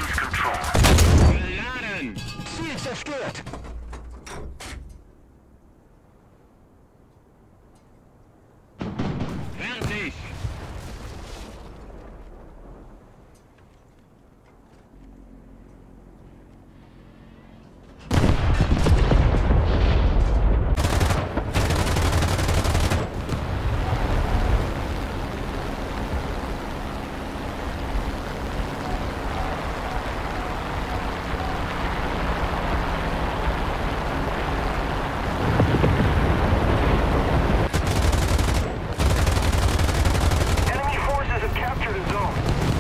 lose control. Geladen! Ziel zerstört! Fertig! Enemy forces have captured a zone.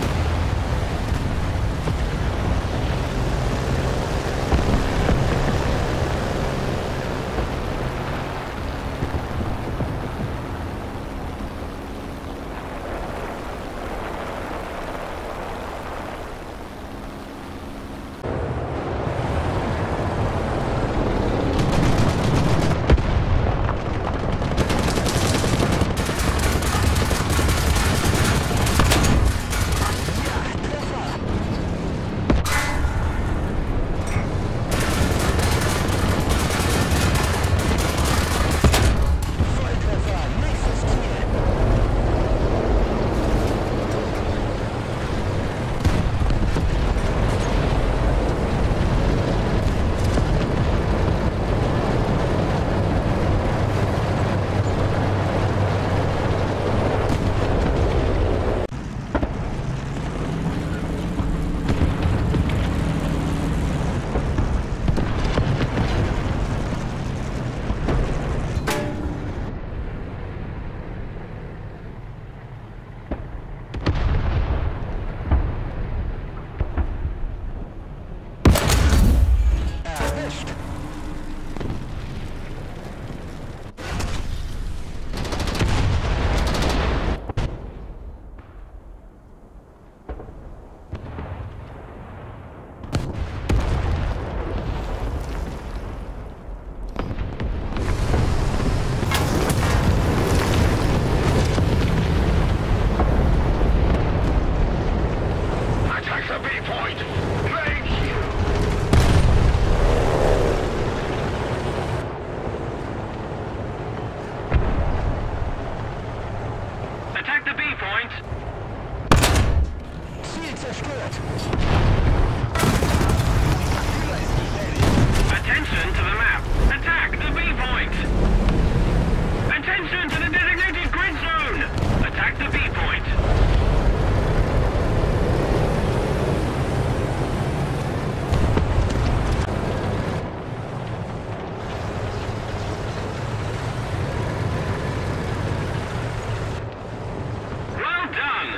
Volltreffer! Nächstes Ziel! Erwischt! Attack the B point. Thank you. Attack the B point! Ziel zerstört! Attention to the map! Attack the B point! Attention to the designated grid zone! Attack the B point! Well done!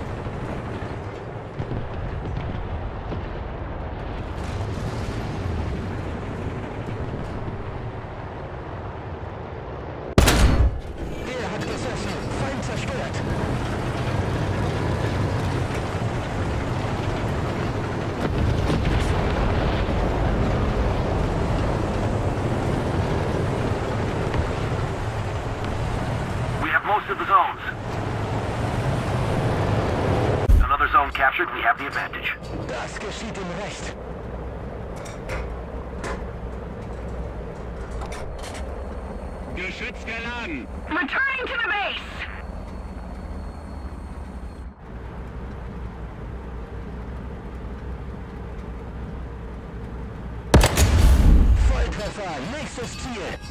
Der hat gesessen! Feind zerstört! We have most of the zones. Another zone captured, we have the advantage. Das geschieht ihm recht! Geschütz geladen! Returning to the base! Volltreffer! Nächstes Ziel!